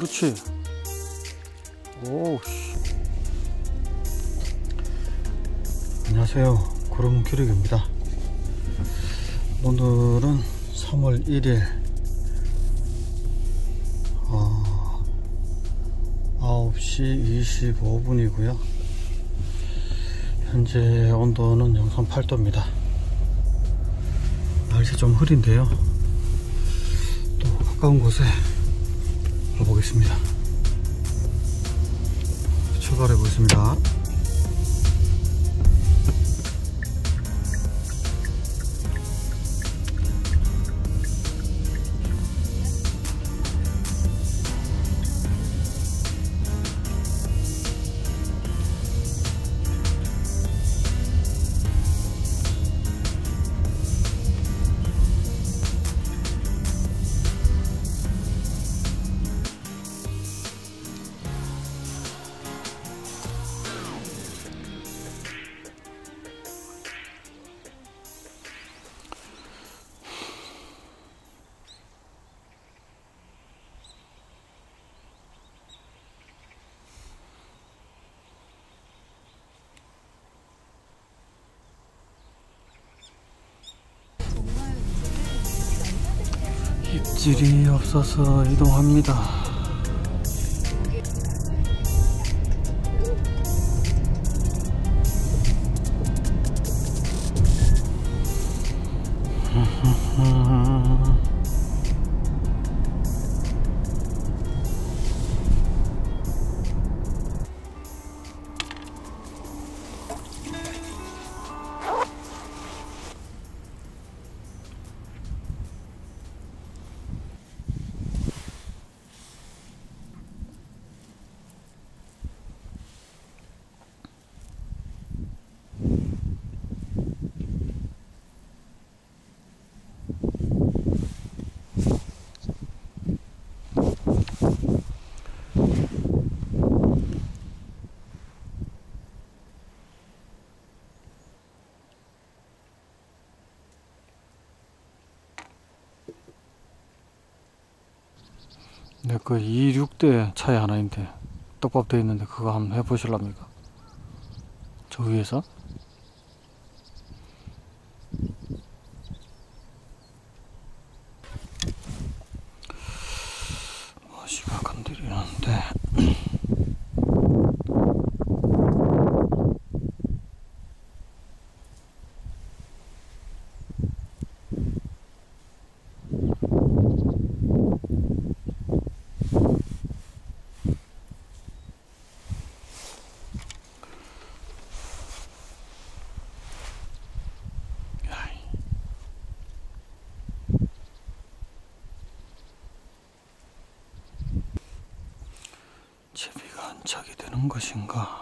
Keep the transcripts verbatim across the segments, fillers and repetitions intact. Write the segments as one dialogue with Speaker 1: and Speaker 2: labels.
Speaker 1: 그렇지. 오우. 안녕하세요, 구름 기록입니다. 오늘은 삼월 일일 어, 아홉 시 이십오 분이고요 현재 온도는 영상 팔 도입니다 날씨 좀 흐린데요, 또 가까운 곳에 가보겠습니다. 출발해 보겠습니다. 입질이 없어서 이동합니다. 내 그 이십육 대 차에 하나 있는데 떡밥 되어 있는데 그거 한번 해보실랍니까? 저 위에서? 머시가 건드리는데 제비가 안착이 되는 것인가?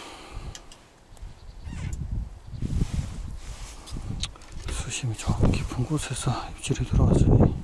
Speaker 1: 수심이 좀 깊어. 깊은 곳에서 입질이 들어왔으니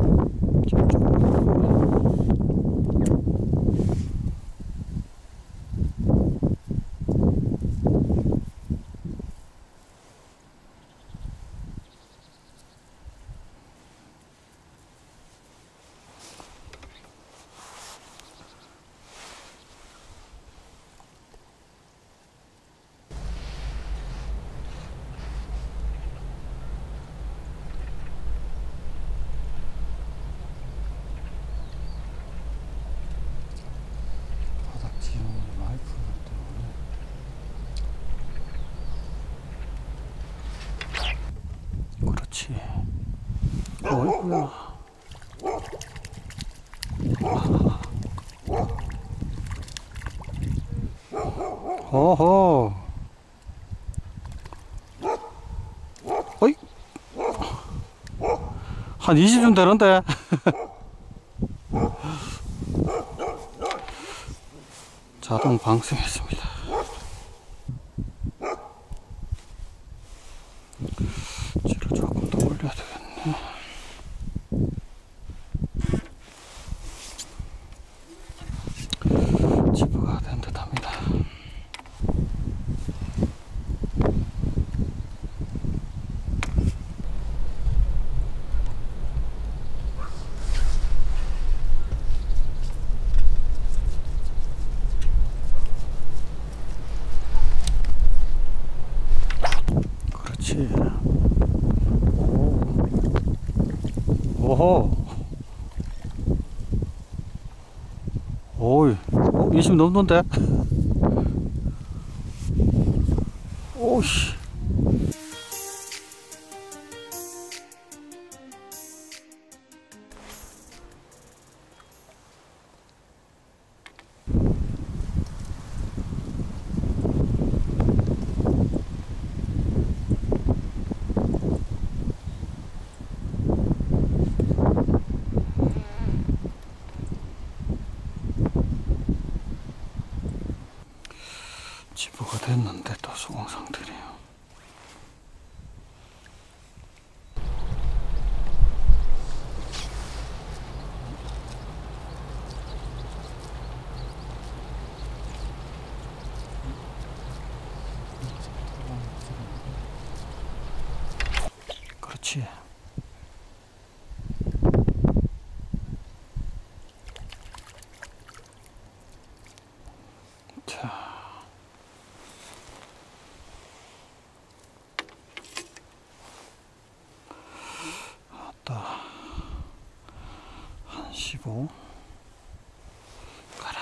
Speaker 1: 그렇지. 어이구야. 어허. 어이. 한 이십 좀 되는데. 자동 방생했습니다. 뒤로 조금 더 올려야 되겠네. 집어가 된 듯 합니다. 그렇지. 오호. 오이. 어, 이십 넘는데? 오씨. 집어가 됐는데 또 수공 상태네요. 그렇지. 자. 한 십오 가라.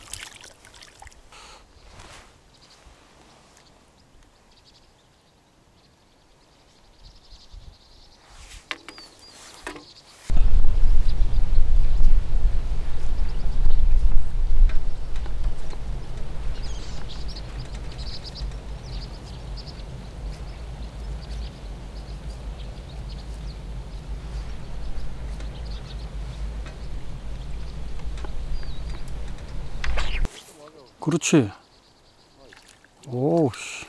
Speaker 1: 그렇지. 오씨.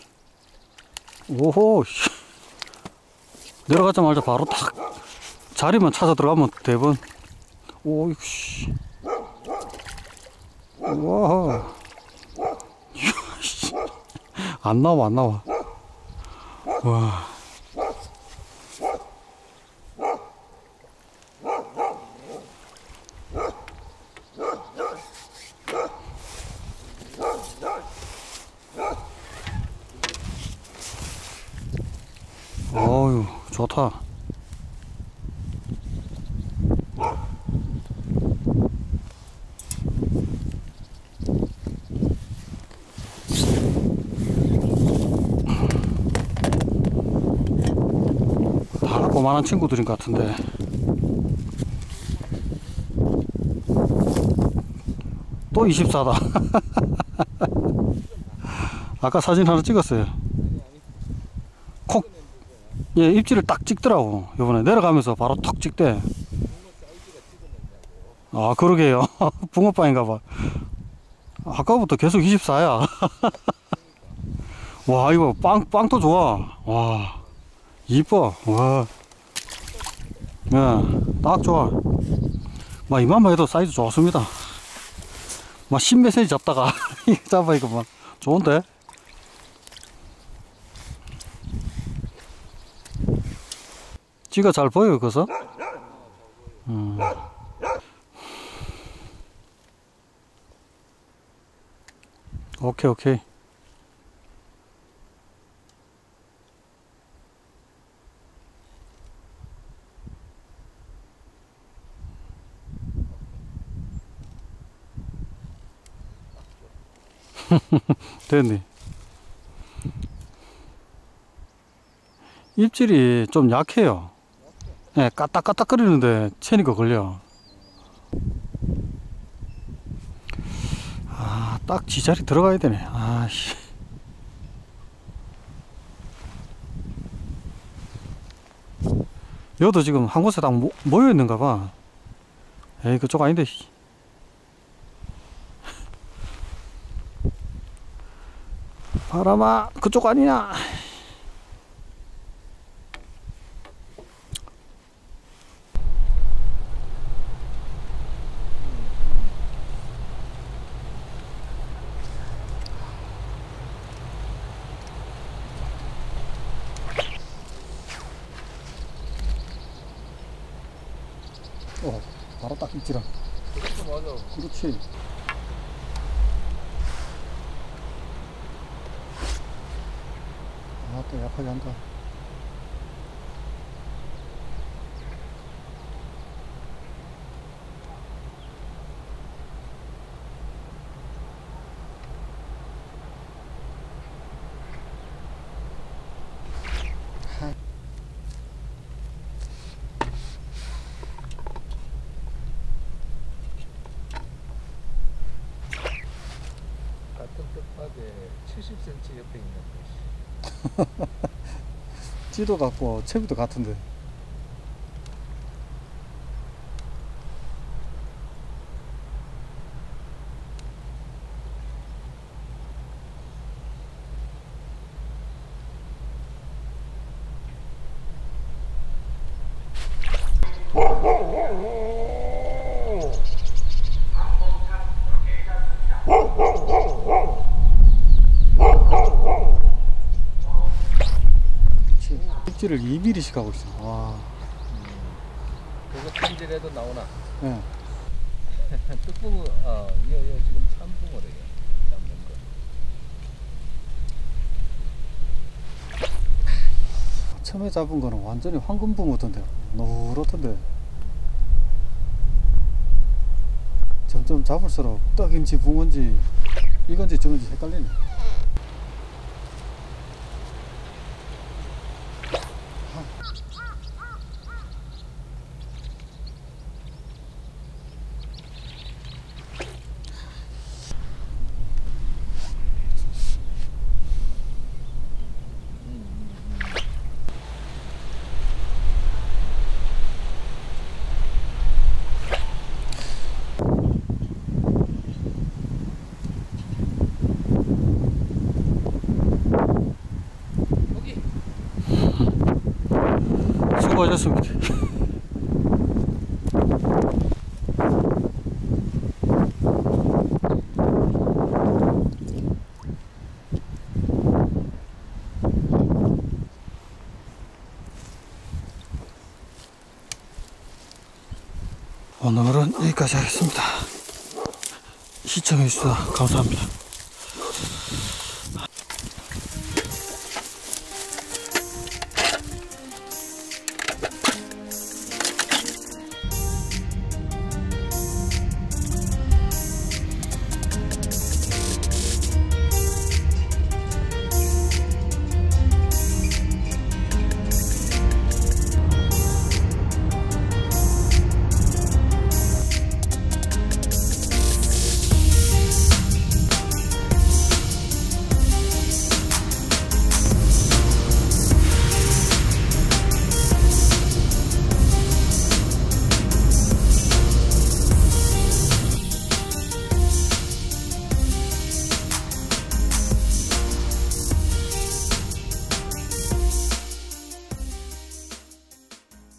Speaker 1: 오호씨. 내려가자마자 바로 탁 자리만 찾아 들어가면 대번. 오이씨. 와. 안 나와, 안 나와. 와. 어유, 좋다. 다 고만한 친구들인 것 같은데. 또 이십사다. 아까 사진 하나 찍었어요. 콕, 예, 입질을 딱 찍더라고. 요번에 내려가면서 바로 턱 찍대. 아, 그러게요. 붕어빵인가봐. 아까부터 계속 이십사야. 와, 이거 빵, 빵도 좋아. 와, 이뻐. 와. 예, 딱 좋아. 막 이만만 해도 사이즈 좋습니다. 막 십몇 센치 잡다가 이거 잡아 이거 막 좋은데. 찌가 잘 보여요 그래서. 음. 오케이 오케이. 됐네. 입질이 좀 약해요. 예, 네, 까딱까딱거리는데 채니가 걸려. 아, 딱 지자리 들어가야 되네. 아씨. 여도 지금 한 곳에 딱 모, 모여 있는가 봐. 에이, 그쪽 아닌데. 바람아, 그쪽 아니야. 어, 바로 딱 입질아.
Speaker 2: 그렇죠, 맞아.
Speaker 1: 그렇지. 아, 또 약하게 한다.
Speaker 2: 같은 뜻밭에 칠십 센티미터 옆에 있는 것이.
Speaker 1: 찌도 같고 채비도 같은데. 입질을 이 밀리미터씩 하고 있어. 와.
Speaker 2: 음. 그거 탐질해도 나오나?
Speaker 1: 예.
Speaker 2: 뚝붕어, 어, 이거, 이거 지금 참붕어래, 잡는 거.
Speaker 1: 처음에 잡은 거는 완전히 황금붕어던데. 노랗던데. 점점 잡을수록 떡인지 붕어인지 이건지 저건지 헷갈리네. 수고하셨습니다. 오늘은 여기까지 하겠습니다. 시청해주셔서 감사합니다.